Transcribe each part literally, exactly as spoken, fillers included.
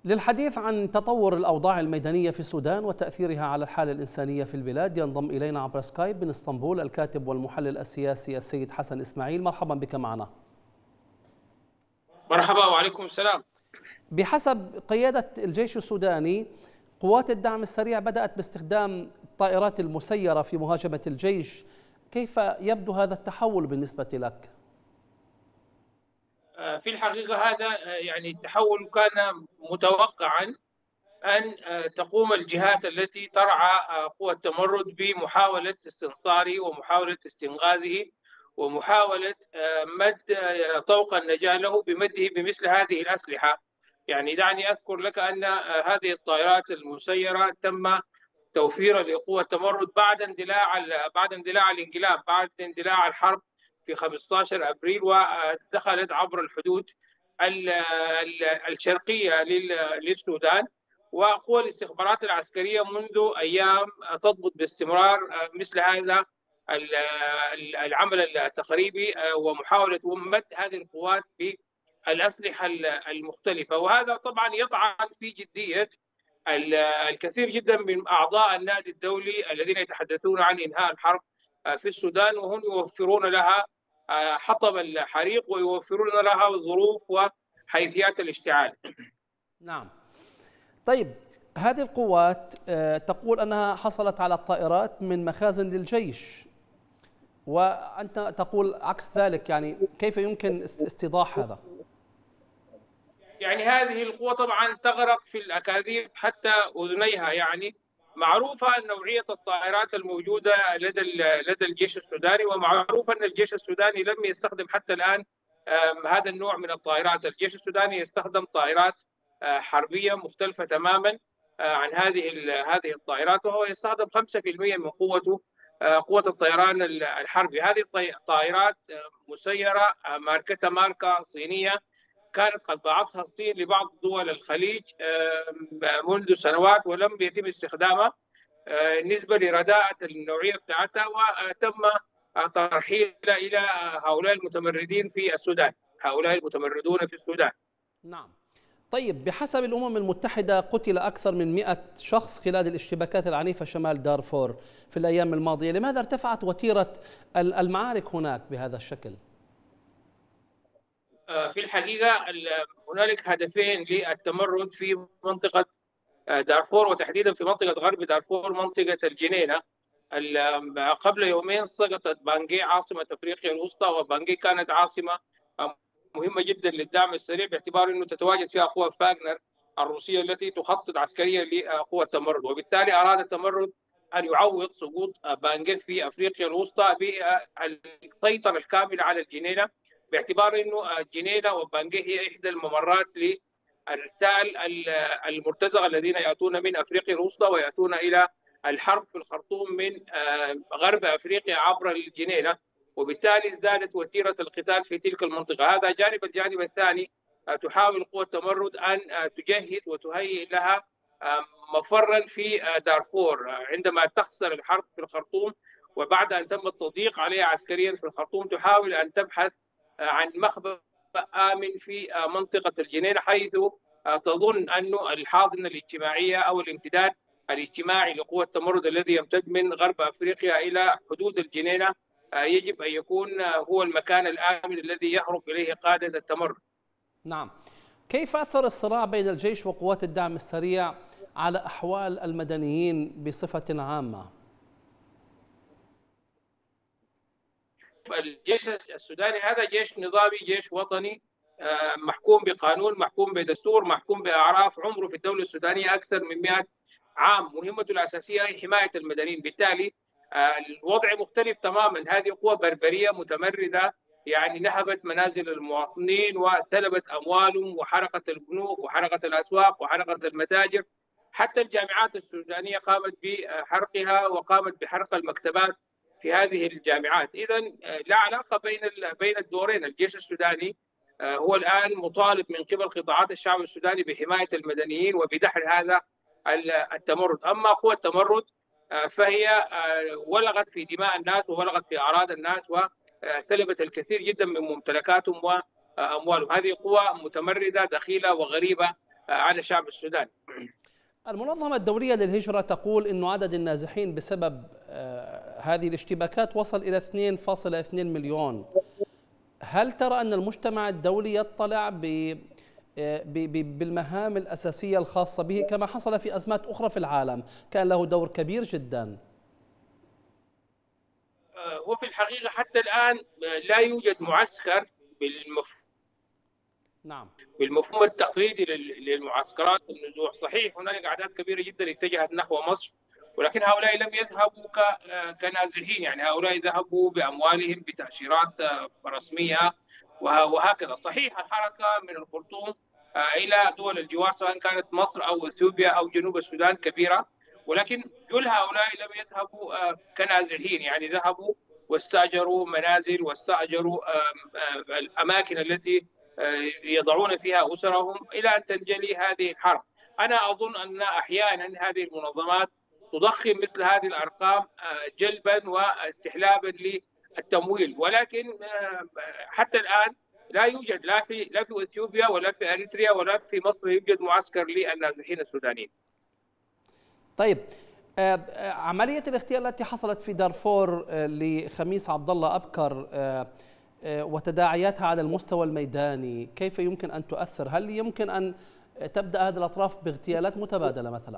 للحديث عن تطور الأوضاع الميدانية في السودان وتأثيرها على الحالة الإنسانية في البلاد ينضم إلينا عبر سكايب من اسطنبول الكاتب والمحلل السياسي السيد حسن إسماعيل. مرحبا بك معنا. مرحبا وعليكم السلام. بحسب قيادة الجيش السوداني، قوات الدعم السريع بدأت باستخدام الطائرات المسيرة في مهاجمة الجيش. كيف يبدو هذا التحول بالنسبة لك؟ في الحقيقة هذا يعني التحول كان متوقعا أن تقوم الجهات التي ترعى قوى التمرد بمحاولة استنصاره ومحاولة استنقاذه ومحاولة مد طوق النجاة له بمده بمثل هذه الأسلحة. يعني دعني أذكر لك أن هذه الطائرات المسيرة تم توفيرها لقوى التمرد بعد اندلاع بعد اندلاع الانقلاب، بعد اندلاع الحرب في خمسة عشر أبريل، ودخلت عبر الحدود الشرقية للسودان. وقوى الاستخبارات العسكرية منذ أيام تضبط باستمرار مثل هذا العمل التخريبي ومحاولة مد هذه القوات بالأسلحة المختلفة، وهذا طبعا يطعن في جدية الكثير جدا من أعضاء النادي الدولي الذين يتحدثون عن إنهاء الحرب في السودان، وهم يوفرون لها حطب الحريق ويوفرون لها ظروف وحيثيات الاشتعال. نعم. طيب، هذه القوات تقول أنها حصلت على الطائرات من مخازن للجيش، وأنت تقول عكس ذلك. يعني كيف يمكن استيضاح هذا؟ يعني هذه القوة طبعا تغرق في الأكاذيب حتى أذنيها. يعني معروفة أن نوعية الطائرات الموجودة لدى لدى الجيش السوداني، ومعروف أن الجيش السوداني لم يستخدم حتى الآن هذا النوع من الطائرات. الجيش السوداني يستخدم طائرات حربية مختلفة تماما عن هذه هذه الطائرات، وهو يستخدم خمسة بالمئة من قوته قوة الطيران الحربي. هذه الطائرات مسيرة ماركتها ماركة صينية، كانت قد باعتها الصين لبعض دول الخليج منذ سنوات ولم يتم استخدامها نسبة لرداءة النوعية بتاعتها، وتم ترحيلها إلى هؤلاء المتمردين في السودان، هؤلاء المتمردون في السودان. نعم. طيب، بحسب الأمم المتحدة قتل أكثر من مئة شخص خلال الاشتباكات العنيفة شمال دارفور في الأيام الماضية. لماذا ارتفعت وتيرة المعارك هناك بهذا الشكل؟ في الحقيقة هنالك هدفين للتمرد في منطقة دارفور، وتحديدا في منطقة غرب دارفور، منطقة الجنينة. قبل يومين سقطت بانجي عاصمة أفريقيا الوسطى، وبانجي كانت عاصمة مهمة جدا للدعم السريع باعتبار أنه تتواجد فيها قوة فاغنر الروسية التي تخطط عسكريا لقوة التمرد، وبالتالي أراد التمرد أن يعوض سقوط بانجي في أفريقيا الوسطى بالسيطرة الكاملة على الجنينة، باعتبار أنه الجنينة وبانجي هي إحدى الممرات للرسال المرتزقة الذين يأتون من أفريقيا الوسطى ويأتون إلى الحرب في الخرطوم من غرب أفريقيا عبر الجنينة، وبالتالي ازدادت وتيرة القتال في تلك المنطقة. هذا جانب. الجانب الثاني، تحاول قوة التمرد أن تجهز وتهيئ لها مفرا في دارفور عندما تخسر الحرب في الخرطوم، وبعد أن تم التضييق عليها عسكريا في الخرطوم تحاول أن تبحث عن مخبأ آمن في منطقة الجنينة، حيث تظن أن الحاضنة الاجتماعية أو الامتداد الاجتماعي لقوة التمرد الذي يمتد من غرب أفريقيا إلى حدود الجنينة يجب أن يكون هو المكان الآمن الذي يهرب إليه قادة التمرد. نعم. كيف أثر الصراع بين الجيش وقوات الدعم السريع على أحوال المدنيين بصفة عامة؟ الجيش السوداني هذا جيش نظامي، جيش وطني محكوم بقانون، محكوم بدستور، محكوم بأعراف، عمره في الدولة السودانية أكثر من مئة عام. مهمته الأساسية هي حماية المدنيين، بالتالي الوضع مختلف تماما. هذه قوة بربرية متمردة، يعني نهبت منازل المواطنين وسلبت أموالهم وحرقت البنوك وحرقت الأسواق وحرقت المتاجر، حتى الجامعات السودانية قامت بحرقها وقامت بحرق المكتبات في هذه الجامعات. إذا لا علاقة بين بين الدورين. الجيش السوداني هو الآن مطالب من قبل قطاعات الشعب السوداني بحماية المدنيين وبدحر هذا التمرد. أما قوى التمرد فهي ولغت في دماء الناس وولغت في أعراض الناس وسلبت الكثير جدا من ممتلكاتهم وأموالهم. هذه قوى متمردة دخيلة وغريبة عن الشعب السوداني. المنظمة الدولية للهجرة تقول أن عدد النازحين بسبب هذه الاشتباكات وصل إلى اثنين فاصلة اثنين مليون. هل ترى أن المجتمع الدولي يطلع بالمهام الأساسية الخاصة به كما حصل في أزمات أخرى في العالم؟ كان له دور كبير جدا. وفي الحقيقة حتى الآن لا يوجد معسكر بالمفهوم نعم بالمفهوم التقليدي للمعسكرات النزوح. صحيح هنالك أعداد كبيرة جدا اتجهت نحو مصر، ولكن هؤلاء لم يذهبوا كنازحين، يعني هؤلاء ذهبوا بأموالهم بتأشيرات رسمية وهكذا. صحيح الحركة من الخرطوم إلى دول الجوار سواء كانت مصر أو إثيوبيا أو جنوب السودان كبيرة، ولكن كل هؤلاء لم يذهبوا كنازحين، يعني ذهبوا واستأجروا منازل واستأجروا الأماكن التي يضعون فيها أسرهم إلى أن تنجلي هذه الحرب. أنا أظن أن أحيانا هذه المنظمات تضخم مثل هذه الأرقام جلبا واستحلابا للتمويل، ولكن حتى الآن لا يوجد لا في لا في اثيوبيا ولا في اريتريا ولا في مصر يوجد معسكر للنازحين السودانيين. طيب، عملية الاغتيال التي حصلت في دارفور لخميس عبد الله أبكر وتداعياتها على المستوى الميداني كيف يمكن أن تؤثر؟ هل يمكن أن تبدأ هذه الأطراف باغتيالات متبادلة مثلا؟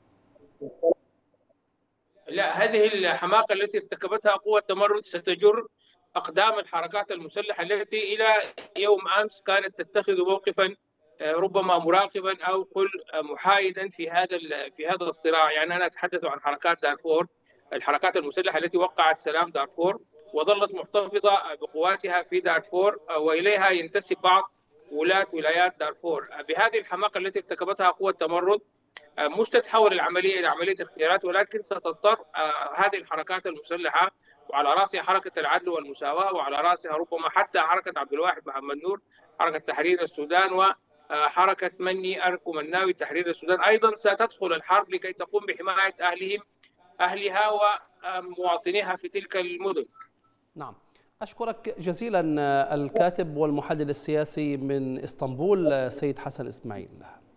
لا، هذه الحماقة التي ارتكبتها قوى التمرد ستجر أقدام الحركات المسلحة التي إلى يوم أمس كانت تتخذ موقفا ربما مراقبا أو قل محايدا في هذا في هذا الصراع. يعني أنا أتحدث عن حركات دارفور، الحركات المسلحة التي وقعت سلام دارفور وظلت محتفظة بقواتها في دارفور، وإليها ينتسب بعض ولاة ولايات دارفور. بهذه الحماقة التي ارتكبتها قوى التمرد مش تتحول العملية إلى عملية اغتيالات، ولكن ستضطر هذه الحركات المسلحة، وعلى رأسها حركة العدل والمساواة، وعلى رأسها ربما حتى حركة عبد الواحد محمد نور، حركة تحرير السودان، وحركة مني أركو مناوي تحرير السودان، أيضا ستدخل الحرب لكي تقوم بحماية أهلهم أهلها ومواطنيها في تلك المدن. نعم، أشكرك جزيلا الكاتب والمحلل السياسي من إسطنبول سيد حسن إسماعيل.